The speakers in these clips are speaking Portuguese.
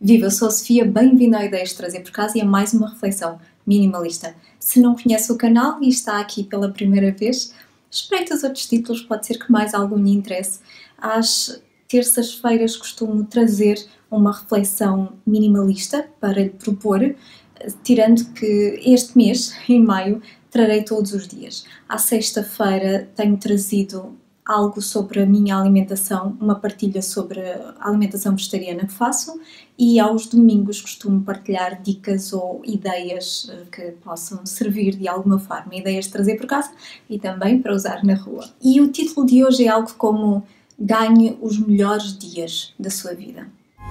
Viva, eu sou a Sofia, bem-vindo a Ideias de Trazer por Casa e a mais uma reflexão minimalista. Se não conhece o canal e está aqui pela primeira vez, espreite os outros títulos, pode ser que mais algum lhe interesse. Às terças-feiras costumo trazer uma reflexão minimalista para lhe propor, tirando que este mês, em maio, trarei todos os dias. À sexta-feira tenho trazido algo sobre a minha alimentação, uma partilha sobre a alimentação vegetariana que faço, e aos domingos costumo partilhar dicas ou ideias que possam servir de alguma forma, ideias de trazer por casa e também para usar na rua. E o título de hoje é algo como Ganhe os melhores dias da sua vida.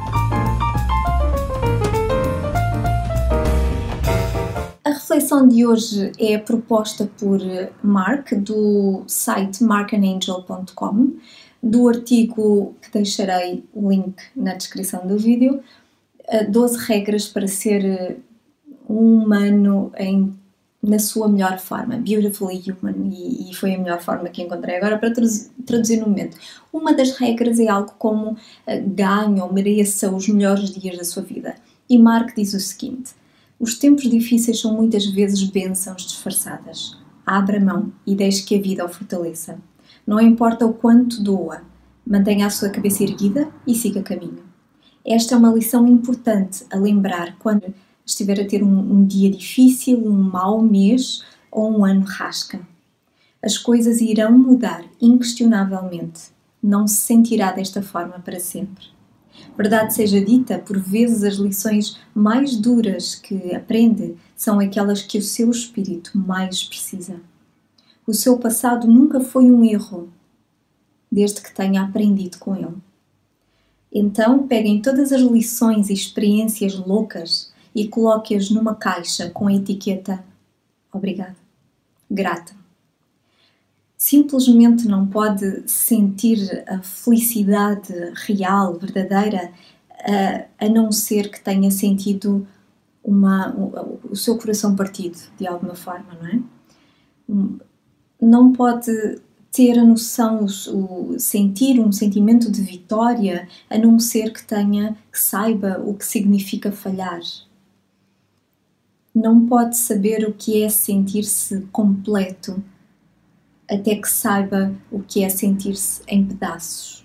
A reflexão de hoje é proposta por Mark, do site markandangel.com, do artigo que deixarei o link na descrição do vídeo, 12 regras para ser um humano na sua melhor forma, Beautifully Human, e foi a melhor forma que encontrei agora para traduzir no momento. Uma das regras é algo como ganhe ou mereça os melhores dias da sua vida. E Mark diz o seguinte: os tempos difíceis são muitas vezes bênçãos disfarçadas. Abra mão e deixe que a vida o fortaleça. Não importa o quanto doa, mantenha a sua cabeça erguida e siga caminho. Esta é uma lição importante a lembrar quando estiver a ter um dia difícil, um mau mês ou um ano rasca. As coisas irão mudar inquestionavelmente. Não se sentirá desta forma para sempre. Verdade seja dita, por vezes as lições mais duras que aprende são aquelas que o seu espírito mais precisa. O seu passado nunca foi um erro, desde que tenha aprendido com ele. Então, peguem todas as lições e experiências loucas e coloquem-as numa caixa com a etiqueta Obrigado, grata. Simplesmente não pode sentir a felicidade real, verdadeira, a não ser que tenha sentido o seu coração partido, de alguma forma, não é? Não pode ter a noção, sentir um sentimento de vitória, a não ser que saiba o que significa falhar. Não pode saber o que é sentir-se completo, até que saiba o que é sentir-se em pedaços.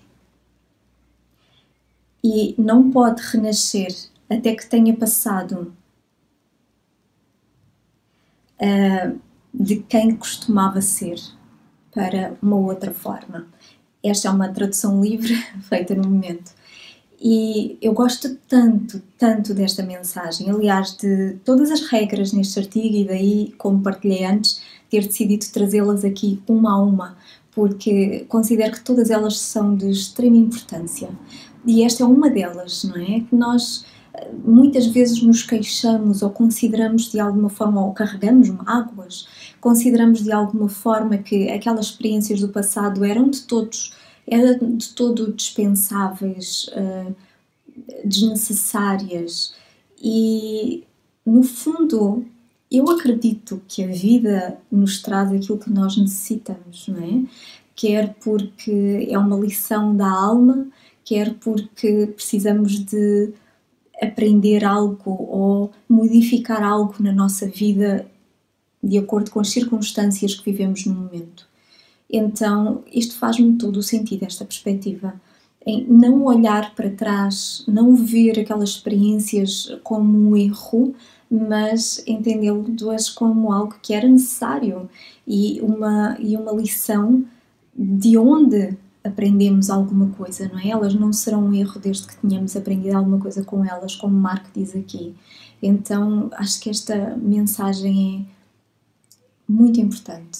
E não pode renascer até que tenha passado de quem costumava ser para uma outra forma. Esta é uma tradução livre feita no momento. E eu gosto tanto desta mensagem. Aliás, de todas as regras neste artigo, e daí, como partilhei antes, ter decidido trazê-las aqui uma a uma, porque considero que todas elas são de extrema importância. E esta é uma delas, não é? Que nós muitas vezes nos queixamos ou consideramos de alguma forma, ou carregamos mágoas, consideramos de alguma forma que aquelas experiências do passado eram de todo dispensáveis, desnecessárias, e no fundo eu acredito que a vida nos traz aquilo que nós necessitamos, não é? Quer porque é uma lição da alma, quer porque precisamos de aprender algo ou modificar algo na nossa vida de acordo com as circunstâncias que vivemos no momento. Então, isto faz-me todo o sentido, esta perspectiva, em não olhar para trás, não ver aquelas experiências como um erro, mas entendê-las como algo que era necessário e uma lição de onde aprendemos alguma coisa, não é? Elas não serão um erro desde que tenhamos aprendido alguma coisa com elas, como Mark diz aqui. Então, acho que esta mensagem é muito importante.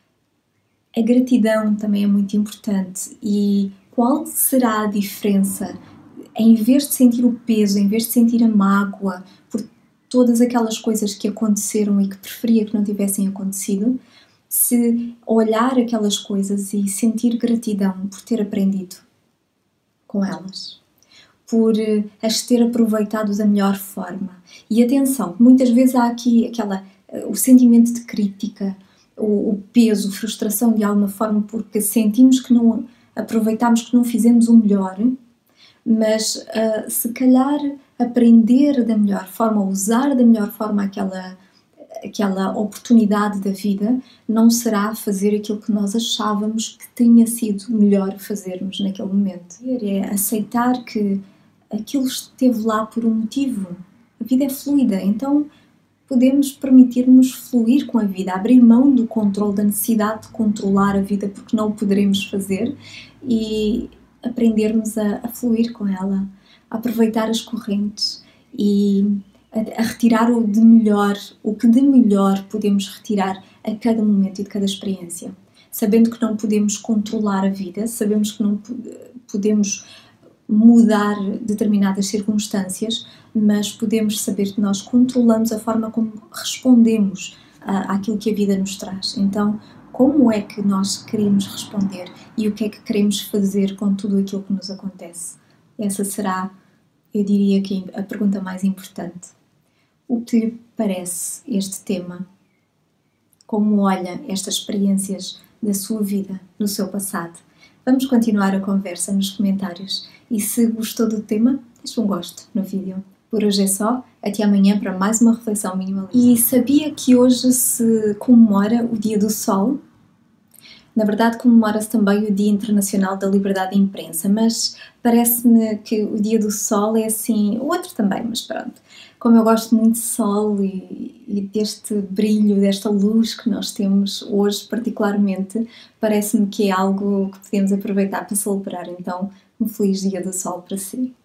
A gratidão também é muito importante. E qual será a diferença, em vez de sentir o peso, em vez de sentir a mágoa por todas aquelas coisas que aconteceram e que preferia que não tivessem acontecido, se olhar aquelas coisas e sentir gratidão por ter aprendido com elas, por as ter aproveitado da melhor forma. E atenção, muitas vezes há aqui o sentimento de crítica, o peso, frustração de alguma forma, porque sentimos que não aproveitámos, que não fizemos o melhor, mas se calhar aprender da melhor forma, usar da melhor forma aquela oportunidade da vida, não será fazer aquilo que nós achávamos que tinha sido melhor fazermos naquele momento. É aceitar que aquilo esteve lá por um motivo. A vida é fluida, então podemos permitir-nos fluir com a vida, abrir mão do controle, da necessidade de controlar a vida, porque não o poderemos fazer, e aprendermos a fluir com ela, a aproveitar as correntes e a retirar o de melhor, o que de melhor podemos retirar a cada momento e de cada experiência. Sabendo que não podemos controlar a vida, sabemos que não podemos mudar determinadas circunstâncias, mas podemos saber que nós controlamos a forma como respondemos àquilo que a vida nos traz. Então, como é que nós queremos responder e o que é que queremos fazer com tudo aquilo que nos acontece? Essa será, eu diria, que a pergunta mais importante. O que lhe parece este tema? Como olha estas experiências da sua vida, no seu passado? Vamos continuar a conversa nos comentários e se gostou do tema, deixe um gosto no vídeo. Por hoje é só, até amanhã para mais uma reflexão minimalista. E sabia que hoje se comemora o Dia do Sol? Na verdade, comemora-se também o Dia Internacional da Liberdade de Imprensa, mas parece-me que o Dia do Sol é assim, o outro também, mas pronto. Como eu gosto muito de sol e deste brilho, desta luz que nós temos hoje particularmente, parece-me que é algo que podemos aproveitar para celebrar. Então, um feliz Dia do Sol para si.